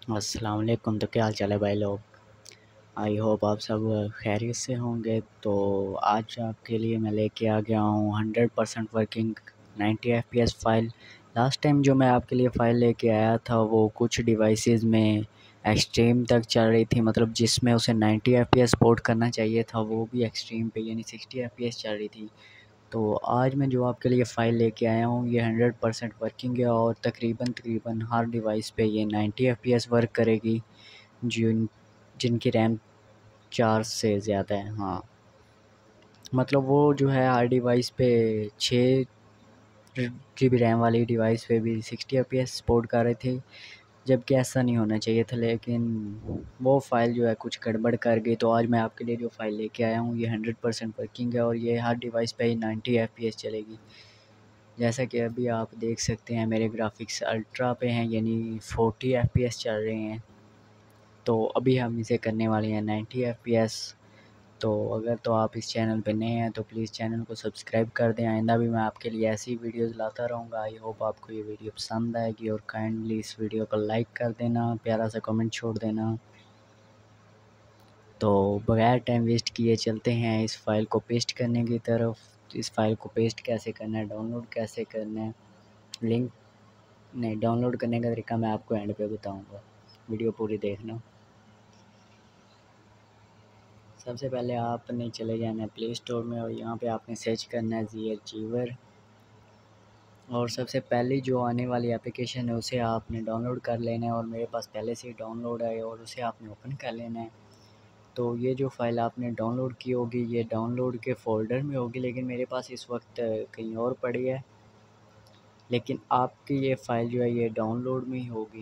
अस्सलाम वालेकुम। तो क्या हाल चाल है भाई लोग। आई होप आप सब खैरियत से होंगे। तो आज आपके लिए मैं लेके आ गया हूँ 100% working 90 FPS file. Last time जो मैं आपके लिए फ़ाइल लेके आया था वो कुछ डिवाइसेस में एक्सट्रीम तक चल रही थी, मतलब जिसमें उसे 90 FPS सपोर्ट करना चाहिए था वो भी एक्सट्रीम पे यानी 60 FPS चल रही थी। तो आज मैं जो आपके लिए फ़ाइल लेके आया हूँ ये 100% वर्किंग है और तकरीबन हर डिवाइस पे ये 90 FPS वर्क करेगी, जिनकी रैम 4 से ज़्यादा है। हाँ, मतलब वो जो है हर डिवाइस पे 6 GB रैम वाली डिवाइस पे भी 60 FPS सपोर्ट कर रहे थे, जबकि ऐसा नहीं होना चाहिए था। लेकिन वो फ़ाइल जो है कुछ गड़बड़ कर गई। तो आज मैं आपके लिए जो फ़ाइल लेके आया हूँ ये 100% वर्किंग है और ये हर डिवाइस पे ही 90 FPS चलेगी। जैसा कि अभी आप देख सकते हैं मेरे ग्राफिक्स अल्ट्रा पे हैं, यानी 40 FPS चल रहे हैं। तो अभी हम इसे करने वाले हैं 90 FPS। तो अगर तो आप इस चैनल पे नए हैं तो प्लीज़ चैनल को सब्सक्राइब कर दें। आइंदा भी मैं आपके लिए ऐसी वीडियोस लाता रहूँगा। आई होप आपको ये वीडियो पसंद आएगी और काइंडली इस वीडियो को लाइक कर देना, प्यारा सा कमेंट छोड़ देना। तो बगैर टाइम वेस्ट किए चलते हैं इस फ़ाइल को पेस्ट करने की तरफ। इस फ़ाइल को पेस्ट कैसे करना है, डाउनलोड कैसे करना है, लिंक नहीं, डाउनलोड करने का तरीका मैं आपको एंड पे बताऊँगा, वीडियो पूरी देखना। सबसे पहले आपने चले जाना है प्ले स्टोर में और यहाँ पे आपने सर्च करना है ज़ी-अचीवर और सबसे पहली जो आने वाली एप्लीकेशन है उसे आपने डाउनलोड कर लेना है और मेरे पास पहले से ही डाउनलोड है और उसे आपने ओपन कर लेना है। तो ये जो फ़ाइल आपने डाउनलोड की होगी ये डाउनलोड के फ़ोल्डर में होगी, लेकिन मेरे पास इस वक्त कहीं और पड़ी है। लेकिन आपकी ये फ़ाइल जो है ये डाउनलोड में ही होगी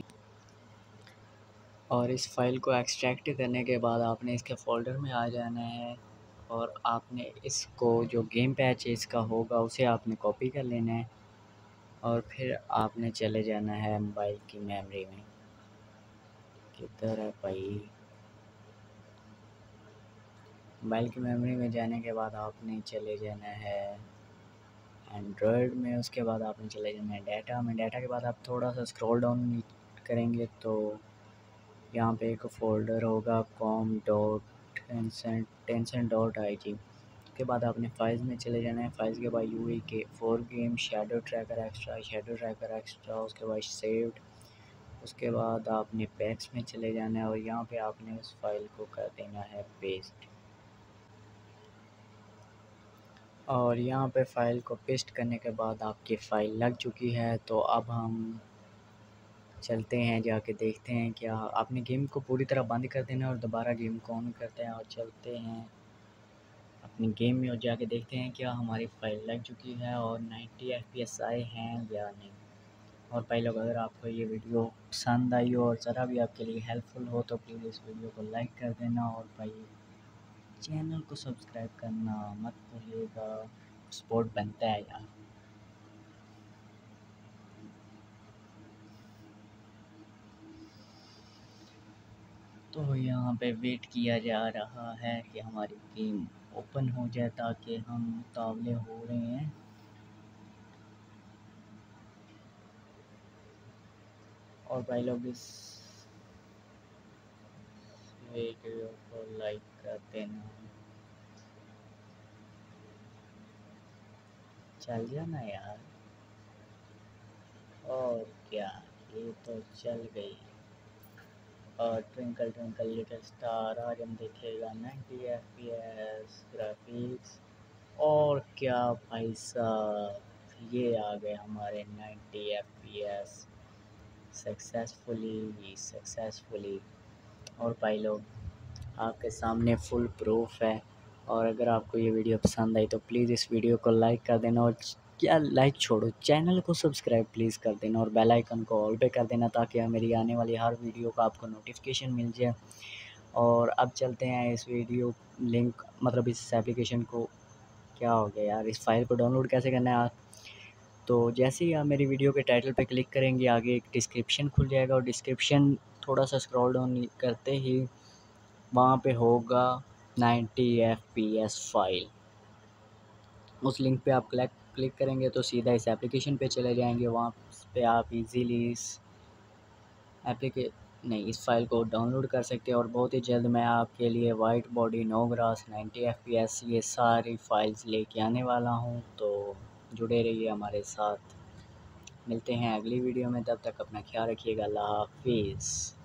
और इस फ़ाइल को एक्सट्रैक्ट करने के बाद आपने इसके फ़ोल्डर में आ जाना है और आपने इसको जो गेम पैच इसका होगा उसे आपने कॉपी कर लेना है और फिर आपने चले जाना है मोबाइल की मेमोरी में। किधर है भाई? मोबाइल की मेमोरी में जाने के बाद आपने चले जाना है एंड्रॉयड में। उसके बाद आपने चले जाना है डाटा में। डाटा के बाद आप थोड़ा सा स्क्रॉल डाउन करेंगे तो यहाँ पे एक फ़ोल्डर होगा com.tencent.ig। उसके बाद आपने फाइल्स में चले जाना है। फाइल्स के बाद यूई के 4 गेम, शैडो ट्रैकर एक्स्ट्रा, उसके बाद सेव्ड। उसके बाद आपने पैक्स में चले जाना है और यहाँ पे आपने उस फाइल को कर देना है पेस्ट और यहाँ पे फ़ाइल को पेस्ट करने के बाद आपकी फ़ाइल लग चुकी है। तो अब हम चलते हैं, जाके देखते हैं क्या। आपने गेम को पूरी तरह बंद कर देना और दोबारा गेम को ऑन करते हैं और चलते हैं अपनी गेम में और जाके देखते हैं क्या हमारी फ़ाइल लग चुकी है और 90 FPS आए हैं या नहीं। और भाई लोग, अगर आपको ये वीडियो पसंद आई हो और ज़रा भी आपके लिए हेल्पफुल हो तो प्लीज़ इस वीडियो को लाइक कर देना और भाई चैनल को सब्सक्राइब करना मत भूलिएगा, सपोर्ट बनता है यार। तो यहाँ पे वेट किया जा रहा है कि हमारी गेम ओपन हो जाए ताकि हम मुकाबले हो रहे हैं। और भाई लोग इस वीडियो को लाइक कर देना। चल जाना यार। और क्या, ये तो चल गई। और ट्विंकल ट्विंकल लिटिल स्टार आज हम देखेगा 90 FPS ग्राफिक्स। और क्या भाई साहब, ये आ गए हमारे 90 FPS सक्सेसफुली। और भाई लोग, आपके सामने फुल प्रूफ है। और अगर आपको ये वीडियो पसंद आई तो प्लीज़ इस वीडियो को लाइक कर देना और क्या लाइक छोड़ो, चैनल को सब्सक्राइब प्लीज़ कर देना और बेल आइकन को ऑल पे कर देना ताकि मेरी आने वाली हर वीडियो का आपको नोटिफिकेशन मिल जाए। और अब चलते हैं इस वीडियो लिंक, मतलब इस एप्लीकेशन को, क्या हो गया यार, इस फाइल को डाउनलोड कैसे करना है आप। तो जैसे ही आप मेरी वीडियो के टाइटल पे क्लिक करेंगे आगे एक डिस्क्रिप्शन खुल जाएगा और डिस्क्रिप्शन थोड़ा सा स्क्रॉल डाउन करते ही वहाँ पे होगा 90 FPS फाइल। उस लिंक पे आप क्लिक करेंगे तो सीधा इस एप्लीकेशन पे चले जाएंगे। वहाँ पे आप इजीली इस नहीं, इस फ़ाइल को डाउनलोड कर सकते हैं और बहुत ही जल्द मैं आपके लिए white body no grass 90 FPS ये सारी फ़ाइल्स लेके आने वाला हूँ। तो जुड़े रहिए हमारे साथ। मिलते हैं अगली वीडियो में, तब तक अपना ख्याल रखिएगा। अल्लाह हाफ़िज़।